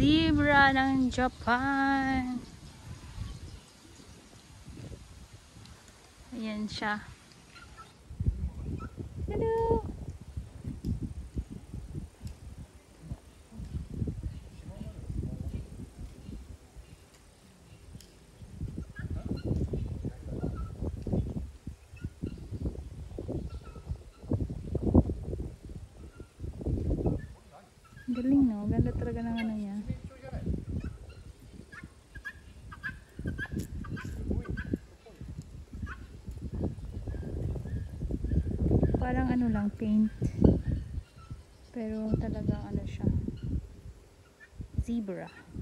zebra ng Japan. Ayan siya. Hello! Galing, no? Ganda talaga ng ano niya. Parang ano lang, paint. Pero talagang ano siya. Zebra.